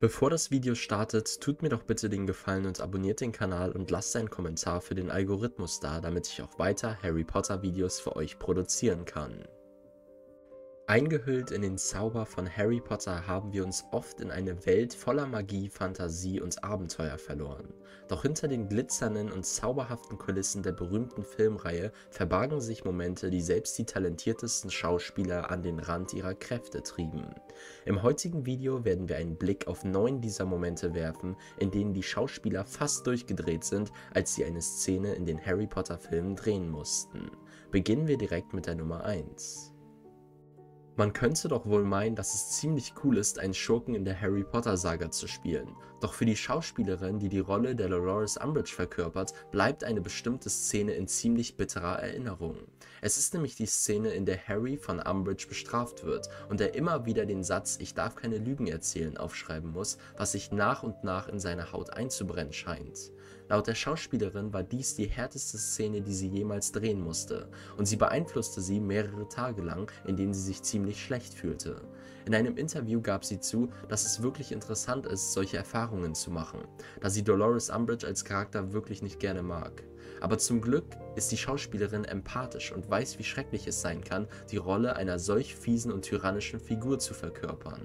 Bevor das Video startet, tut mir doch bitte den Gefallen und abonniert den Kanal und lasst einen Kommentar für den Algorithmus da, damit ich auch weiter Harry Potter Videos für euch produzieren kann. Eingehüllt in den Zauber von Harry Potter haben wir uns oft in eine Welt voller Magie, Fantasie und Abenteuer verloren. Doch hinter den glitzernden und zauberhaften Kulissen der berühmten Filmreihe verbargen sich Momente, die selbst die talentiertesten Schauspieler an den Rand ihrer Kräfte trieben. Im heutigen Video werden wir einen Blick auf 9 dieser Momente werfen, in denen die Schauspieler fast durchgedreht sind, als sie eine Szene in den Harry Potter Filmen drehen mussten. Beginnen wir direkt mit der Nummer 1. Man könnte doch wohl meinen, dass es ziemlich cool ist, einen Schurken in der Harry Potter Saga zu spielen. Doch für die Schauspielerin, die die Rolle der Dolores Umbridge verkörpert, bleibt eine bestimmte Szene in ziemlich bitterer Erinnerung. Es ist nämlich die Szene, in der Harry von Umbridge bestraft wird und er immer wieder den Satz „Ich darf keine Lügen erzählen" aufschreiben muss, was sich nach und nach in seine Haut einzubrennen scheint. Laut der Schauspielerin war dies die härteste Szene, die sie jemals drehen musste, und sie beeinflusste sie mehrere Tage lang, in denen sie sich ziemlich schlecht fühlte. In einem Interview gab sie zu, dass es wirklich interessant ist, solche Erfahrungen zu machen, da sie Dolores Umbridge als Charakter wirklich nicht gerne mag. Aber zum Glück ist die Schauspielerin empathisch und weiß, wie schrecklich es sein kann, die Rolle einer solch fiesen und tyrannischen Figur zu verkörpern.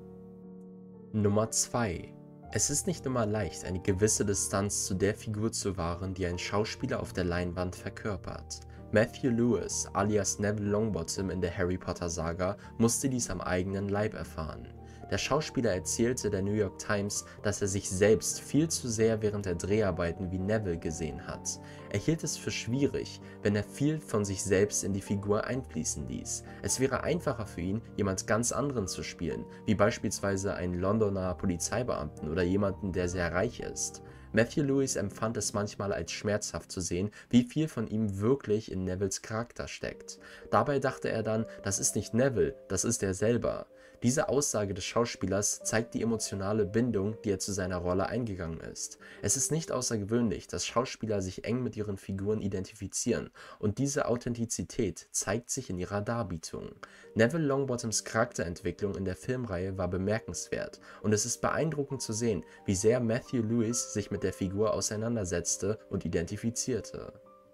Nummer 2. Es ist nicht immer leicht, eine gewisse Distanz zu der Figur zu wahren, die ein Schauspieler auf der Leinwand verkörpert. Matthew Lewis alias Neville Longbottom in der Harry Potter Saga musste dies am eigenen Leib erfahren. Der Schauspieler erzählte der New York Times, dass er sich selbst viel zu sehr während der Dreharbeiten wie Neville gesehen hat. Er hielt es für schwierig, wenn er viel von sich selbst in die Figur einfließen ließ. Es wäre einfacher für ihn, jemand ganz anderen zu spielen, wie beispielsweise einen Londoner Polizeibeamten oder jemanden, der sehr reich ist. Matthew Lewis empfand es manchmal als schmerzhaft zu sehen, wie viel von ihm wirklich in Nevilles Charakter steckt. Dabei dachte er dann, das ist nicht Neville, das ist er selber. Diese Aussage des Schauspielers zeigt die emotionale Bindung, die er zu seiner Rolle eingegangen ist. Es ist nicht außergewöhnlich, dass Schauspieler sich eng mit ihren Figuren identifizieren, und diese Authentizität zeigt sich in ihrer Darbietung. Neville Longbottoms Charakterentwicklung in der Filmreihe war bemerkenswert, und es ist beeindruckend zu sehen, wie sehr Matthew Lewis sich mit der Figur auseinandersetzte und identifizierte.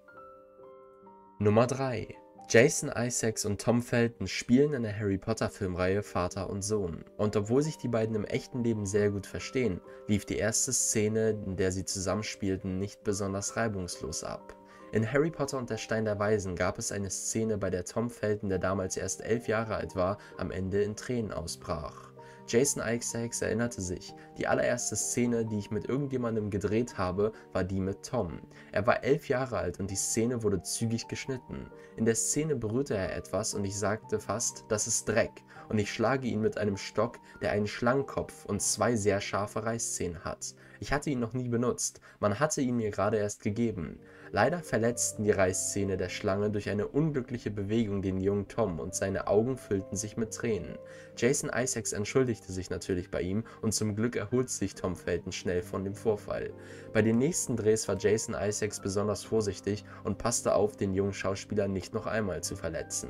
Nummer 3. Jason Isaacs und Tom Felton spielen in der Harry Potter Filmreihe Vater und Sohn. Und obwohl sich die beiden im echten Leben sehr gut verstehen, lief die erste Szene, in der sie zusammenspielten, nicht besonders reibungslos ab. In Harry Potter und der Stein der Weisen gab es eine Szene, bei der Tom Felton, der damals erst 11 Jahre alt war, am Ende in Tränen ausbrach. Jason Isaacs erinnerte sich, die allererste Szene, die ich mit irgendjemandem gedreht habe, war die mit Tom. Er war 11 Jahre alt und die Szene wurde zügig geschnitten. In der Szene berührte er etwas und ich sagte fast, das ist Dreck, und ich schlage ihn mit einem Stock, der einen Schlangenkopf und 2 sehr scharfe Reißzähne hat. Ich hatte ihn noch nie benutzt, man hatte ihn mir gerade erst gegeben. Leider verletzten die Reißzähne der Schlange durch eine unglückliche Bewegung den jungen Tom und seine Augen füllten sich mit Tränen. Jason Isaacs entschuldigte sich natürlich bei ihm und zum Glück erholte sich Tom Felton schnell von dem Vorfall. Bei den nächsten Drehs war Jason Isaacs besonders vorsichtig und passte auf, den jungen Schauspieler nicht noch einmal zu verletzen.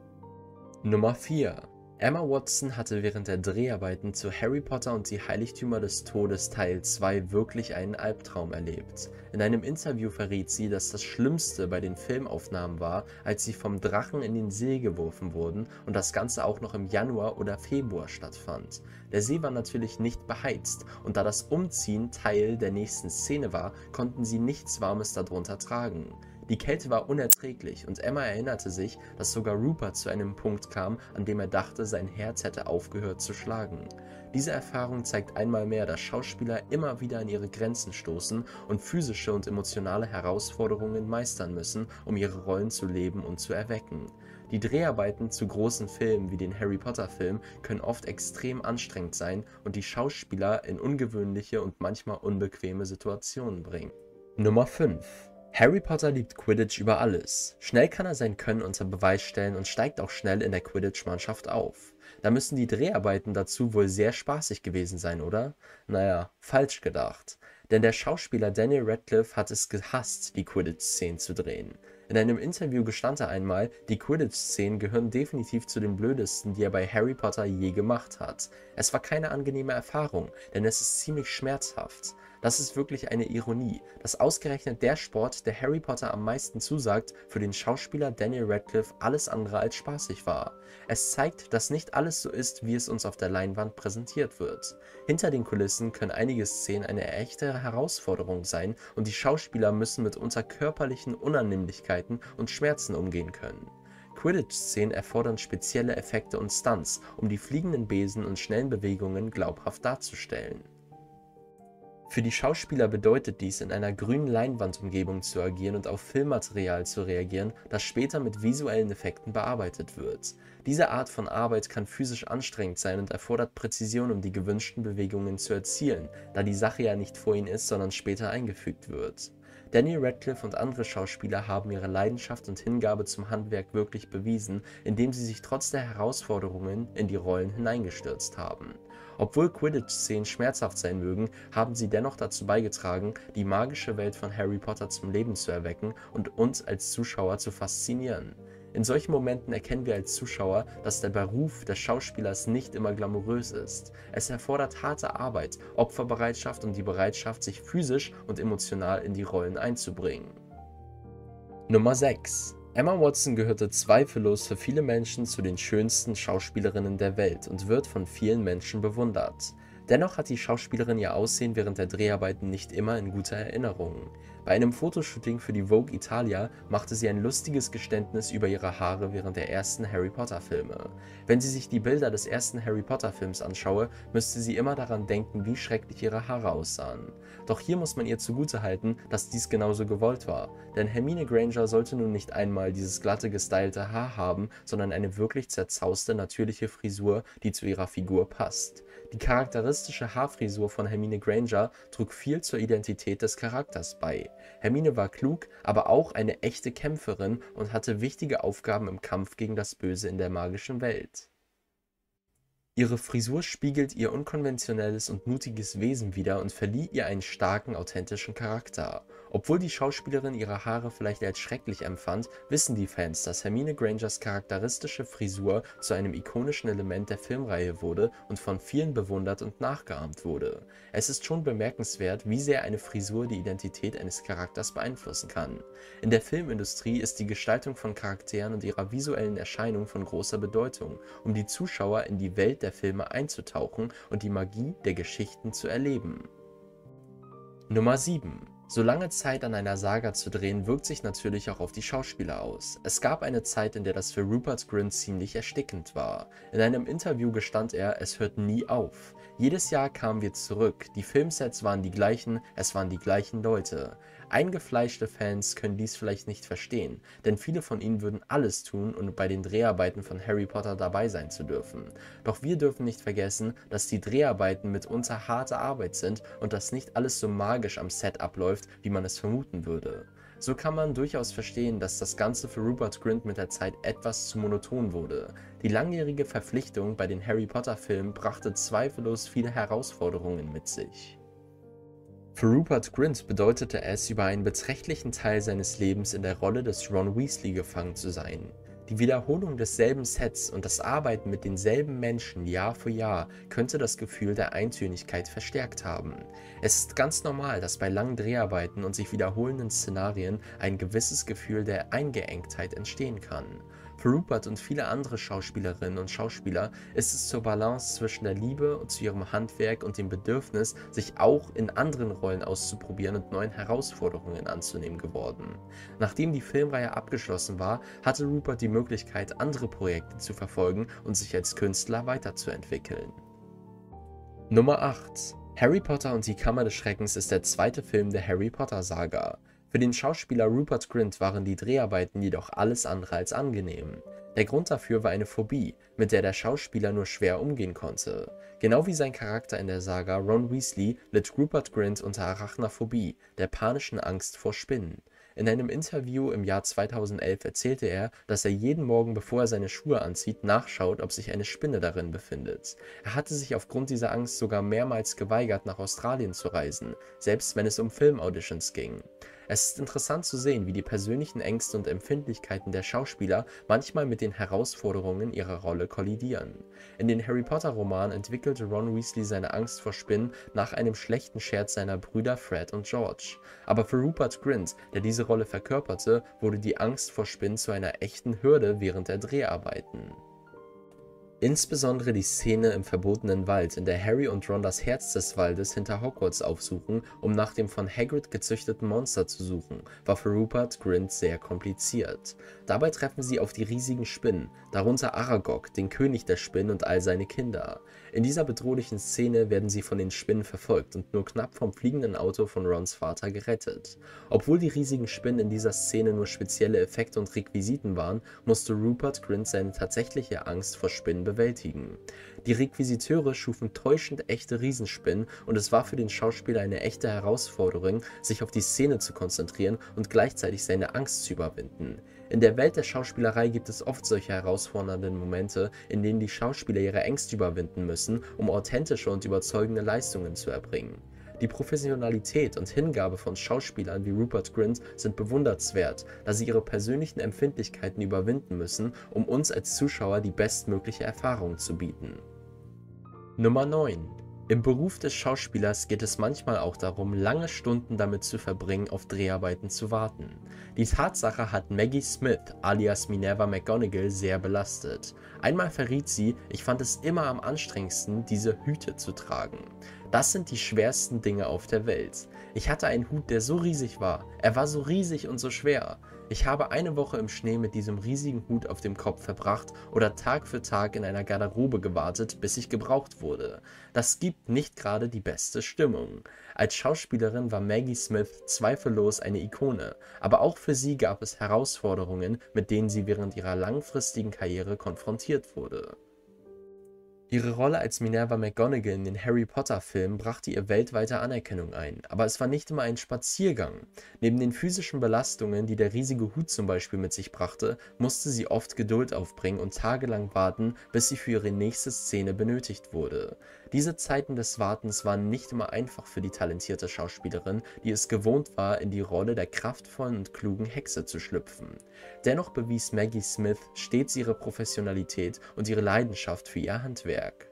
Nummer 4. Emma Watson hatte während der Dreharbeiten zu Harry Potter und die Heiligtümer des Todes Teil 2 wirklich einen Albtraum erlebt. In einem Interview verriet sie, dass das Schlimmste bei den Filmaufnahmen war, als sie vom Drachen in den See geworfen wurden und das Ganze auch noch im Januar oder Februar stattfand. Der See war natürlich nicht beheizt und da das Umziehen Teil der nächsten Szene war, konnten sie nichts Warmes darunter tragen. Die Kälte war unerträglich und Emma erinnerte sich, dass sogar Rupert zu einem Punkt kam, an dem er dachte, sein Herz hätte aufgehört zu schlagen. Diese Erfahrung zeigt einmal mehr, dass Schauspieler immer wieder an ihre Grenzen stoßen und physische und emotionale Herausforderungen meistern müssen, um ihre Rollen zu leben und zu erwecken. Die Dreharbeiten zu großen Filmen wie den Harry Potter Film können oft extrem anstrengend sein und die Schauspieler in ungewöhnliche und manchmal unbequeme Situationen bringen. Nummer 5. Harry Potter liebt Quidditch über alles. Schnell kann er sein Können unter Beweis stellen und steigt auch schnell in der Quidditch-Mannschaft auf. Da müssen die Dreharbeiten dazu wohl sehr spaßig gewesen sein, oder? Naja, falsch gedacht. Denn der Schauspieler Daniel Radcliffe hat es gehasst, die Quidditch-Szenen zu drehen. In einem Interview gestand er einmal, die Quidditch-Szenen gehören definitiv zu den blödesten, die er bei Harry Potter je gemacht hat. Es war keine angenehme Erfahrung, denn es ist ziemlich schmerzhaft. Das ist wirklich eine Ironie, dass ausgerechnet der Sport, der Harry Potter am meisten zusagt, für den Schauspieler Daniel Radcliffe alles andere als spaßig war. Es zeigt, dass nicht alles so ist, wie es uns auf der Leinwand präsentiert wird. Hinter den Kulissen können einige Szenen eine echte Herausforderung sein und die Schauspieler müssen mitunter körperlichen Unannehmlichkeiten und Schmerzen umgehen können. Quidditch-Szenen erfordern spezielle Effekte und Stunts, um die fliegenden Besen und schnellen Bewegungen glaubhaft darzustellen. Für die Schauspieler bedeutet dies, in einer grünen Leinwandumgebung zu agieren und auf Filmmaterial zu reagieren, das später mit visuellen Effekten bearbeitet wird. Diese Art von Arbeit kann physisch anstrengend sein und erfordert Präzision, um die gewünschten Bewegungen zu erzielen, da die Sache ja nicht vor ihnen ist, sondern später eingefügt wird. Daniel Radcliffe und andere Schauspieler haben ihre Leidenschaft und Hingabe zum Handwerk wirklich bewiesen, indem sie sich trotz der Herausforderungen in die Rollen hineingestürzt haben. Obwohl Quidditch-Szenen schmerzhaft sein mögen, haben sie dennoch dazu beigetragen, die magische Welt von Harry Potter zum Leben zu erwecken und uns als Zuschauer zu faszinieren. In solchen Momenten erkennen wir als Zuschauer, dass der Beruf des Schauspielers nicht immer glamourös ist. Es erfordert harte Arbeit, Opferbereitschaft und die Bereitschaft, sich physisch und emotional in die Rollen einzubringen. Nummer 6. Emma Watson gehörte zweifellos für viele Menschen zu den schönsten Schauspielerinnen der Welt und wird von vielen Menschen bewundert. Dennoch hat die Schauspielerin ihr Aussehen während der Dreharbeiten nicht immer in guter Erinnerung. Bei einem Fotoshooting für die Vogue Italia machte sie ein lustiges Geständnis über ihre Haare während der ersten Harry Potter Filme. Wenn sie sich die Bilder des ersten Harry Potter Films anschaue, müsste sie immer daran denken, wie schrecklich ihre Haare aussahen. Doch hier muss man ihr zugutehalten, dass dies genauso gewollt war, denn Hermine Granger sollte nun nicht einmal dieses glatte gestylte Haar haben, sondern eine wirklich zerzauste natürliche Frisur, die zu ihrer Figur passt. Die charakteristische Haarfrisur von Hermine Granger trug viel zur Identität des Charakters bei. Hermine war klug, aber auch eine echte Kämpferin und hatte wichtige Aufgaben im Kampf gegen das Böse in der magischen Welt. Ihre Frisur spiegelt ihr unkonventionelles und mutiges Wesen wider und verlieh ihr einen starken, authentischen Charakter. Obwohl die Schauspielerin ihre Haare vielleicht als schrecklich empfand, wissen die Fans, dass Hermine Grangers charakteristische Frisur zu einem ikonischen Element der Filmreihe wurde und von vielen bewundert und nachgeahmt wurde. Es ist schon bemerkenswert, wie sehr eine Frisur die Identität eines Charakters beeinflussen kann. In der Filmindustrie ist die Gestaltung von Charakteren und ihrer visuellen Erscheinung von großer Bedeutung, um die Zuschauer in die Welt der Filme einzutauchen und die Magie der Geschichten zu erleben. Nummer 7. So lange Zeit an einer Saga zu drehen, wirkt sich natürlich auch auf die Schauspieler aus. Es gab eine Zeit, in der das für Rupert Grint ziemlich erstickend war. In einem Interview gestand er, es hört nie auf. Jedes Jahr kamen wir zurück, die Filmsets waren die gleichen, es waren die gleichen Leute. Eingefleischte Fans können dies vielleicht nicht verstehen, denn viele von ihnen würden alles tun, um bei den Dreharbeiten von Harry Potter dabei sein zu dürfen. Doch wir dürfen nicht vergessen, dass die Dreharbeiten mitunter harte Arbeit sind und dass nicht alles so magisch am Set abläuft, wie man es vermuten würde. So kann man durchaus verstehen, dass das Ganze für Rupert Grint mit der Zeit etwas zu monoton wurde. Die langjährige Verpflichtung bei den Harry Potter Filmen brachte zweifellos viele Herausforderungen mit sich. Für Rupert Grint bedeutete es, über einen beträchtlichen Teil seines Lebens in der Rolle des Ron Weasley gefangen zu sein. Die Wiederholung desselben Sets und das Arbeiten mit denselben Menschen Jahr für Jahr könnte das Gefühl der Eintönigkeit verstärkt haben. Es ist ganz normal, dass bei langen Dreharbeiten und sich wiederholenden Szenarien ein gewisses Gefühl der Eingeengtheit entstehen kann. Für Rupert und viele andere Schauspielerinnen und Schauspieler ist es zur Balance zwischen der Liebe zu ihrem Handwerk und dem Bedürfnis, sich auch in anderen Rollen auszuprobieren und neuen Herausforderungen anzunehmen geworden. Nachdem die Filmreihe abgeschlossen war, hatte Rupert die Möglichkeit, andere Projekte zu verfolgen und sich als Künstler weiterzuentwickeln. Nummer 8. Harry Potter und die Kammer des Schreckens ist der zweite Film der Harry Potter Saga. Für den Schauspieler Rupert Grint waren die Dreharbeiten jedoch alles andere als angenehm. Der Grund dafür war eine Phobie, mit der der Schauspieler nur schwer umgehen konnte. Genau wie sein Charakter in der Saga Ron Weasley litt Rupert Grint unter Arachnophobie, der panischen Angst vor Spinnen. In einem Interview im Jahr 2011 erzählte er, dass er jeden Morgen, bevor er seine Schuhe anzieht, nachschaut, ob sich eine Spinne darin befindet. Er hatte sich aufgrund dieser Angst sogar mehrmals geweigert, nach Australien zu reisen, selbst wenn es um Filmauditions ging. Es ist interessant zu sehen, wie die persönlichen Ängste und Empfindlichkeiten der Schauspieler manchmal mit den Herausforderungen ihrer Rolle kollidieren. In den Harry Potter-Romanen entwickelte Ron Weasley seine Angst vor Spinnen nach einem schlechten Scherz seiner Brüder Fred und George. Aber für Rupert Grint, der diese Rolle verkörperte, wurde die Angst vor Spinnen zu einer echten Hürde während der Dreharbeiten. Insbesondere die Szene im verbotenen Wald, in der Harry und Ron das Herz des Waldes hinter Hogwarts aufsuchen, um nach dem von Hagrid gezüchteten Monster zu suchen, war für Rupert Grint sehr kompliziert. Dabei treffen sie auf die riesigen Spinnen, darunter Aragog, den König der Spinnen und all seine Kinder. In dieser bedrohlichen Szene werden sie von den Spinnen verfolgt und nur knapp vom fliegenden Auto von Rons Vater gerettet. Obwohl die riesigen Spinnen in dieser Szene nur spezielle Effekte und Requisiten waren, musste Rupert Grint seine tatsächliche Angst vor Spinnen bewältigen. Die Requisiteure schufen täuschend echte Riesenspinnen und es war für den Schauspieler eine echte Herausforderung, sich auf die Szene zu konzentrieren und gleichzeitig seine Angst zu überwinden. In der Welt der Schauspielerei gibt es oft solche herausfordernden Momente, in denen die Schauspieler ihre Ängste überwinden müssen, um authentische und überzeugende Leistungen zu erbringen. Die Professionalität und Hingabe von Schauspielern wie Rupert Grint sind bewundernswert, da sie ihre persönlichen Empfindlichkeiten überwinden müssen, um uns als Zuschauer die bestmögliche Erfahrung zu bieten. Nummer 9. Im Beruf des Schauspielers geht es manchmal auch darum, lange Stunden damit zu verbringen, auf Dreharbeiten zu warten. Die Tatsache hat Maggie Smith alias Minerva McGonagall sehr belastet. Einmal verriet sie, ich fand es immer am anstrengendsten, diese Hüte zu tragen. Das sind die schwersten Dinge auf der Welt. Ich hatte einen Hut, der so riesig war. Er war so riesig und so schwer. Ich habe eine Woche im Schnee mit diesem riesigen Hut auf dem Kopf verbracht oder Tag für Tag in einer Garderobe gewartet, bis ich gebraucht wurde. Das gibt nicht gerade die beste Stimmung. Als Schauspielerin war Maggie Smith zweifellos eine Ikone, aber auch für sie gab es Herausforderungen, mit denen sie während ihrer langfristigen Karriere konfrontiert wurde. Ihre Rolle als Minerva McGonagall in den Harry-Potter-Filmen brachte ihr weltweite Anerkennung ein, aber es war nicht immer ein Spaziergang. Neben den physischen Belastungen, die der riesige Hut zum Beispiel mit sich brachte, musste sie oft Geduld aufbringen und tagelang warten, bis sie für ihre nächste Szene benötigt wurde. Diese Zeiten des Wartens waren nicht immer einfach für die talentierte Schauspielerin, die es gewohnt war, in die Rolle der kraftvollen und klugen Hexe zu schlüpfen. Dennoch bewies Maggie Smith stets ihre Professionalität und ihre Leidenschaft für ihr Handwerk.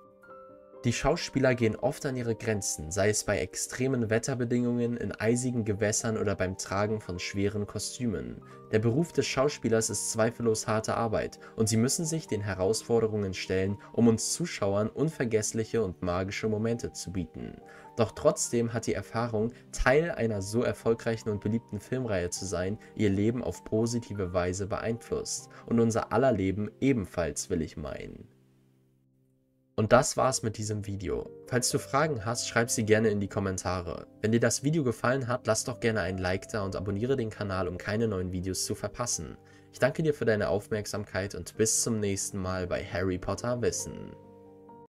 Die Schauspieler gehen oft an ihre Grenzen, sei es bei extremen Wetterbedingungen, in eisigen Gewässern oder beim Tragen von schweren Kostümen. Der Beruf des Schauspielers ist zweifellos harte Arbeit und sie müssen sich den Herausforderungen stellen, um uns Zuschauern unvergessliche und magische Momente zu bieten. Doch trotzdem hat die Erfahrung, Teil einer so erfolgreichen und beliebten Filmreihe zu sein, ihr Leben auf positive Weise beeinflusst. Und unser aller Leben ebenfalls, will ich meinen. Und das war's mit diesem Video. Falls du Fragen hast, schreib sie gerne in die Kommentare. Wenn dir das Video gefallen hat, lass doch gerne ein Like da und abonniere den Kanal, um keine neuen Videos zu verpassen. Ich danke dir für deine Aufmerksamkeit und bis zum nächsten Mal bei Harry Potter Wissen.